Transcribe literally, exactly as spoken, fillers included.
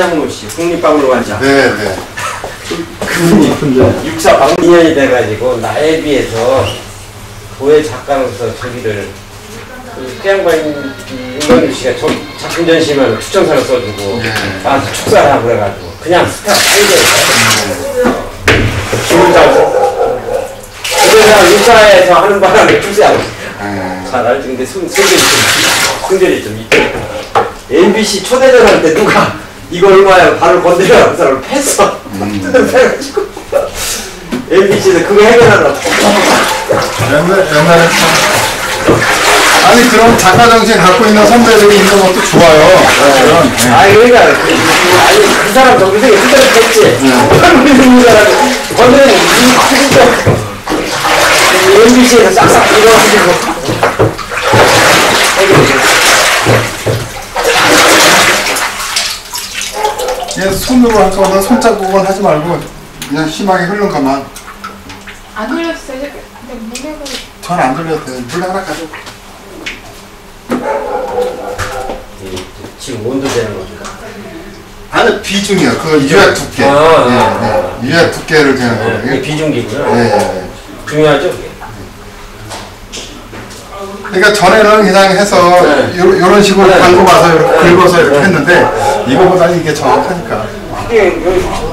장모 씨, 국립박물관장. 네, 네. 그분이 육사 박민년이 돼가지고 나에 비해서 도예 작가로서 저기를 그 태양관 윤광규 씨가 저 작품 전시만 추천사를 써주고 네. 나한테 축사를 하고 그래가지고 그냥 스타가 빨개요. 기분 잡고 그래서 육사에서 하는 바람에 축사하고 네. 잘 알지. 근데 승, 승들이 좀 승들이 좀 있대. 엠비씨 초대전할 때 누가 이거 얼마야 발을 건드려라고 사람을 팼어. 뜯어 패가지고 엠비씨에서 그거 해결하려고 옛날, 옛날에 참 아니 그런 작가 정신 갖고 있는 선배들이 있는 것도 좋아요. 그런, 네. 아니 그러니까 그, 아니 그 사람 정신이 흔들어 팼지. 건드리는 사람이 건드리는 이 엠비씨에서 싹싹 밀어가지고 그냥 손으로 할 거면 손자국은 하지 말고 그냥 심하게 흐른 것만. 안 흘렸어요. 근데 물에가 전 안 돌려도 돼. 물 하나 가져. 지금 온도 되는 겁니다. 아니 비중이요. 그 유약 두께. 아, 아, 네, 아, 네. 유약 두께를 되는 네, 거예요. 그게 비중기구나. 네, 네. 중요하죠 그게. 그러니까 전에는 그냥 해서 네. 요, 요런 식으로 네. 담고 가서 이렇게 네. 긁어서 이렇게 네. 했는데 이거보다는 이게 정확하니까. 그게 여기